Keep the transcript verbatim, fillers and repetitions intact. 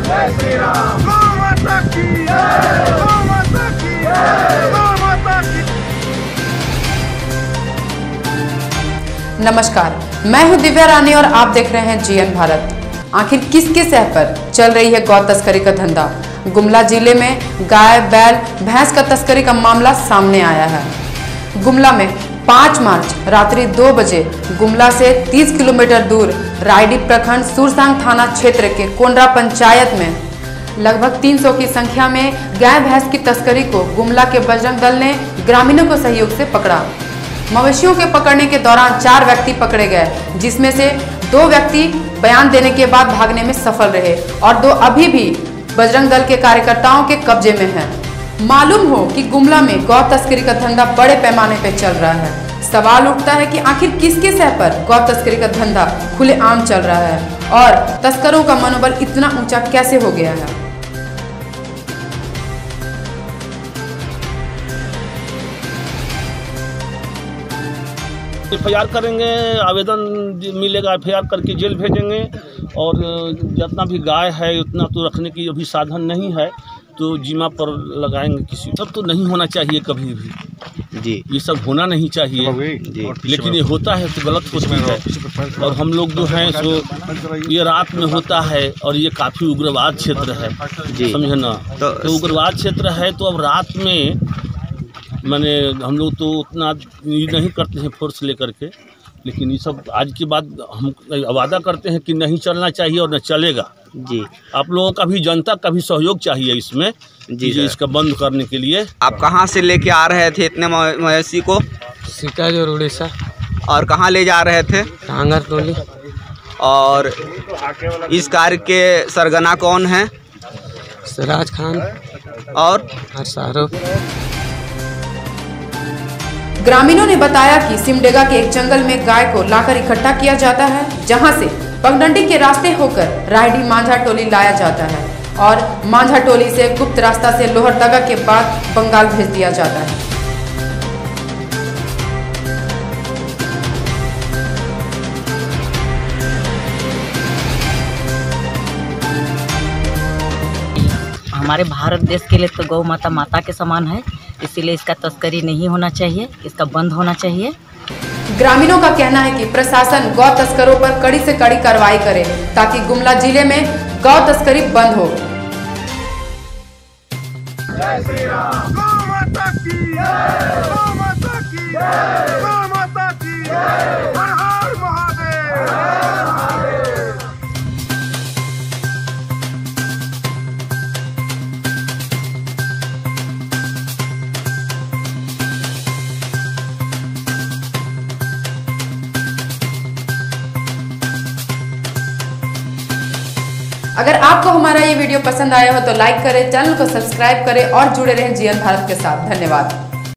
जय श्री राम। गौ माता की जय, गौ माता की जय, गौ माता की। नमस्कार, मैं हूं दिव्या रानी और आप देख रहे हैं जीएन भारत। आखिर किसके सह पर चल रही है गौ तस्करी का धंधा? गुमला जिले में गाय, बैल, भैंस का तस्करी का मामला सामने आया है। गुमला में पाँच मार्च रात्रि दो बजे गुमला से तीस किलोमीटर दूर रायडी प्रखंड सुरसांग थाना क्षेत्र के कोंडरा पंचायत में लगभग तीन सौ की संख्या में गाय भैंस की तस्करी को गुमला के बजरंग दल ने ग्रामीणों के सहयोग से पकड़ा। मवेशियों के पकड़ने के दौरान चार व्यक्ति पकड़े गए, जिसमें से दो व्यक्ति बयान देने के बाद भागने में सफल रहे और दो अभी भी बजरंग दल के कार्यकर्ताओं के कब्जे में हैं। मालूम हो कि गुमला में गौ तस्करी का धंधा बड़े पैमाने पर चल रहा है। सवाल उठता है कि आखिर किसके सह पर गौ तस्करी का धंधा खुलेआम चल रहा है और तस्करों का मनोबल इतना ऊंचा कैसे हो गया है? एफ आई आर करेंगे, आवेदन मिलेगा, एफ आई आर करके जेल भेजेंगे। और जितना भी गाय है उतना तो रखने की अभी साधन नहीं है, तो जिम्मा पर लगाएंगे किसी। सब तो नहीं होना चाहिए कभी भी जी, ये सब होना नहीं चाहिए जी। लेकिन ये होता है तो गलत होती है। और हम लोग जो हैं सो ये रात में होता है और ये काफ़ी उग्रवाद क्षेत्र है, समझे ना। तो, तो उग्रवाद क्षेत्र है तो अब रात में मैंने हम लोग तो उतना नहीं करते हैं फोर्स लेकर के, लेकिन ये सब आज के बाद हम वादा करते हैं कि नहीं चलना चाहिए और न चलेगा जी। आप लोगों का भी, जनता का भी सहयोग चाहिए इसमें जी, जी इसका बंद करने के लिए। आप कहाँ से लेके आ रहे थे इतने मवेशी को? सीता जो उड़ीसा। और कहाँ ले जा रहे थे? टांगर टोली। और इस कार्य के सरगना कौन है? सिराज खान और शाहरुख। ग्रामीणों ने बताया कि सिमडेगा के एक जंगल में गाय को लाकर इकट्ठा किया जाता है, जहां से पगडंडी के रास्ते होकर रायडी मांझा टोली लाया जाता है और मांझा टोली से गुप्त रास्ता से लोहरदगा के बाद बंगाल भेज दिया जाता है। हमारे भारत देश के लिए तो गौ माता माता के समान है, इसीलिए इसका तस्करी नहीं होना चाहिए, इसका बंद होना चाहिए। ग्रामीणों का कहना है कि प्रशासन गौ तस्करों पर कड़ी से कड़ी कार्रवाई करे ताकि गुमला जिले में गौ तस्करी बंद हो। जय श्री राम। गौ माता की जय, गौ माता की जय, गौ माता की जय। हर हर महादेव। अगर आपको हमारा ये वीडियो पसंद आया हो तो लाइक करें, चैनल को सब्सक्राइब करें और जुड़े रहें जीएन भारत के साथ। धन्यवाद।